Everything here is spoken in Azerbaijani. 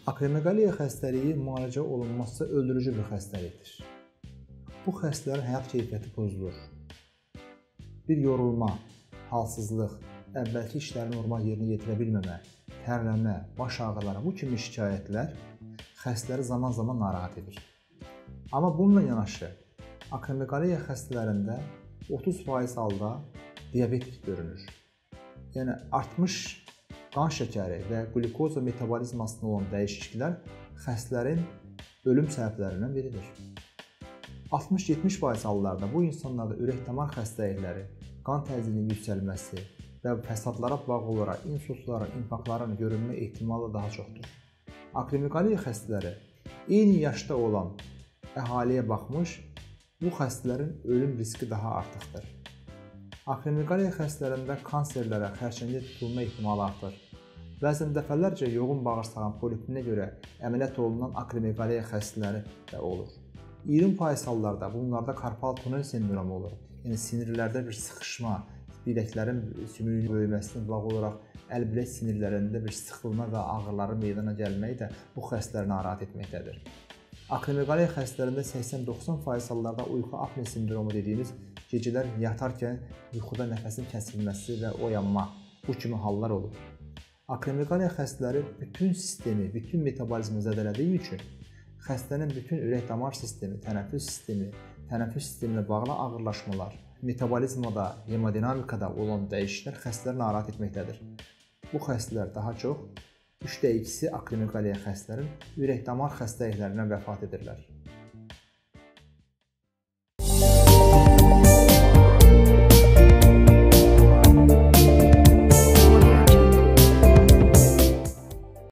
Akromeqaliya xəstəliyi müalicə olunmazsa öldürücü bir xəstəlikdir. Bu xəstələrin həyat keyfiyyəti pozulur. Bir yorulma, halsızlıq, əvvəlki işləri normal yerinə yetirə bilməmə, tərləmə, baş ağrıları, bu kimi şikayətlər xəstələri zaman-zaman narahat edir. Amma bununla yanaşı, akromeqaliya xəstələrində 30% halda diabet görünür. Yəni, artmış qan şəkəri və qlükoza metabolizmasında olan dəyişikliklər xəstələrin ölüm səbəblərindən biridir. 60-70% hallarda bu insanlarda ürək-damar xəstəlikləri, qan təzyiqinin yüksəlməsi və fəsadlara bağlı olaraq insultların, infarktların görünmə ehtimalı daha çoxdur. Akromeqaliya xəstələri eyni yaşda olan əhaliyə baxmış, bu xəstələrin ölüm riski daha artıqdır. Akromeqaliya xəstələrində kanserlərə, xərçəngə tutulma ehtimalı artır. Bəzən dəfələrcə yoğun bağırsağın polipinə görə əməliyyat olunan akromeqaliya xəstələri də olur. 20% hallarda bunlarda karpal tunel sindromu olur. Yəni sinirlərdə bir sıxışma, biləklərin sümüyünün böyüməsinə bağlı olaraq əl-bilək sinirlərində bir sıxılma və ağrıların meydana gəlməyi də bu xəstələri narahat etməkdədir. Akromeqaliya xəstələrində 80-90% hallarda uyğu apne sindromu dediyimiz gecələr yatarkən yuxuda nəfəsin kəsilməsi və oyanma, bu kimi hallar olur. Akromeqaliya xəstələri bütün sistemi, bütün metabolizmi zədələdiyi üçün xəstənin bütün ürək-damar sistemi, tənəffüs sisteminə bağlı ağırlaşmalar, metabolizmada, hemodinamikada olan dəyişikliklər xəstələri narahat etməkdədir. Bu xəstələr daha çox 3/2-si akromeqaliya xəstələrin ürək-damar xəstəliklərindən vəfat edirlər.